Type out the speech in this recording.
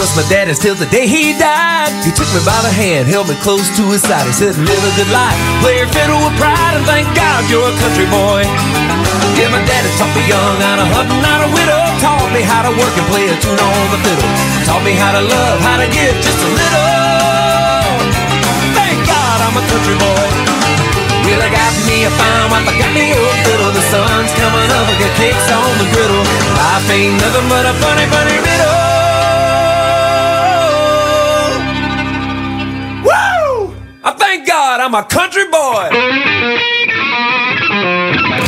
was my daddy's till the day he died. He took me by the hand, held me close to his side. He said, live a good life, play your fiddle with pride, and thank God you're a country boy. Yeah, my daddy taught me young, out of hunting, out of widow. Taught me how to work and play a tune on the fiddle. Taught me how to love, how to give just a little. Thank God I'm a country boy. Well, I got me a fine wife, I got me a fiddle. The sun's coming up, I got cakes on the griddle. Life ain't nothing but a funny, funny riddle. Woo! I thank God I'm a country boy.